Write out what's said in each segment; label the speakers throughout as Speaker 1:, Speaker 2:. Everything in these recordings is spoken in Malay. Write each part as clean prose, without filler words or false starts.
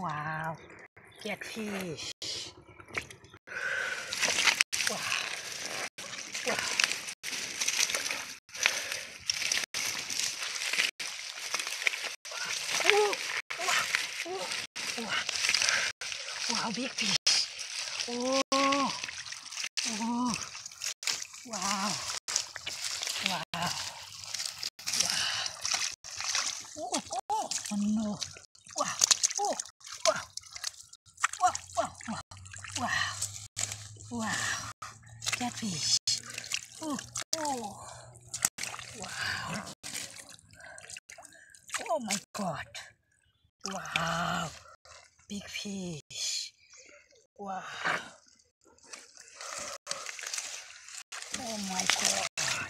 Speaker 1: Wow, catfish. Wow, wow. Oh, wow, oh, wow. Wow, big fish. Oh, oh, wow, wow, wow. Oh, oh, oh no. Wow, oh, wow, wow, wow, wow, wow, wow. Catfish. Oh, oh, wow. Oh my God. Wow. Big fish. Wow. Oh my God.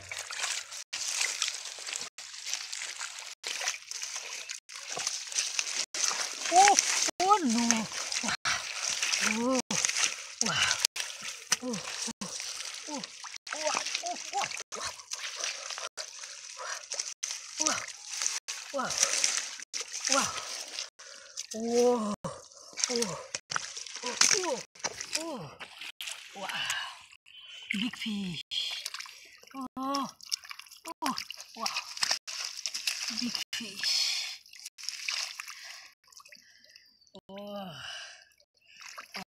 Speaker 1: Oh, oh no. Wow. Oh, wow. Oh, oh, oh, oh, oh, wow. Wow. Wow. Whoa. Oh, oh, oh, oh. Wow. Big fish. Oh, oh, wow. Big fish. Oh.